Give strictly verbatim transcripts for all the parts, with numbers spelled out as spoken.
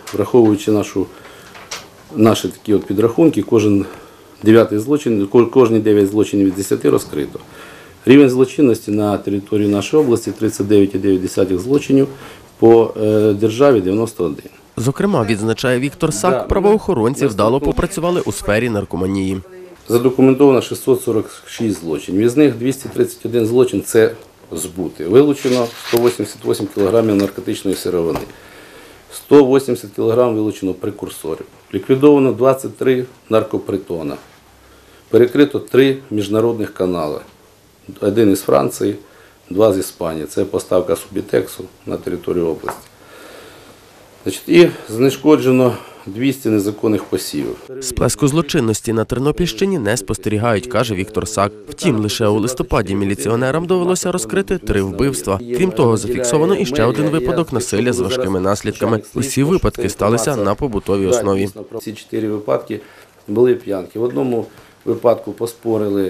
враховуючи нашу, наші такі от підрахунки, кожен дев'ятий злочин, кожні дев'ять злочинів від десяти розкрито. Рівень злочинності на території нашої області тридцять дев'ять цілих дев'ять десятих злочинів, по державі дев'яносто один. Зокрема, відзначає Віктор Сак, правоохоронці вдало попрацювали у сфері наркоманії. Задокументовано шістсот сорок шість злочинів, із них двісті тридцять один злочин – це збути. Вилучено сто вісімдесят вісім кілограмів наркотичної сировини, сто вісімдесят кілограмів вилучено прекурсорів, ліквідовано двадцять три наркопритона, перекрито три міжнародних канали, один із Франції, два з Іспанії. Це поставка субітексу на територію області. Значить, і знешкоджено двісті незаконних посівів. Сплеску злочинності на Тернопільщині не спостерігають, каже Віктор Сак. Втім, лише у листопаді міліціонерам довелося розкрити три вбивства. Крім того, зафіксовано іще один випадок насилля з важкими наслідками. Усі випадки сталися на побутовій основі. Ці чотири випадки були п'янки. В одному випадку поспорили,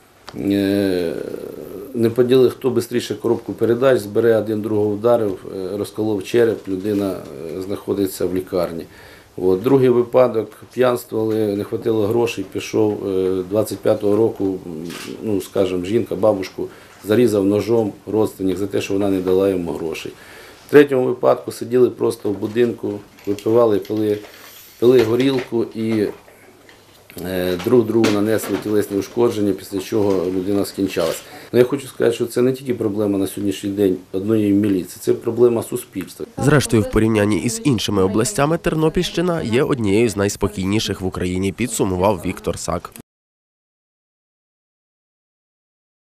не поділили, хто швидше коробку передач збере, один другого вдарив, розколов череп, людина знаходиться в лікарні. От. Другий випадок, п'янствували, не вистачило грошей, пішов двадцять п'ятого року, ну, скажімо, жінка, бабушку, зарізав ножом родственник за те, що вона не дала йому грошей. В третьому випадку сиділи просто в будинку, випивали, пили, пили горілку і друг другу нанесли тілесні ушкодження, після чого людина скінчалась. Ну, я хочу сказати, що це не тільки проблема на сьогоднішній день одної міліції, це проблема суспільства. Зрештою, в порівнянні із іншими областями Тернопільщина є однією з найспокійніших в Україні, підсумував Віктор Сак.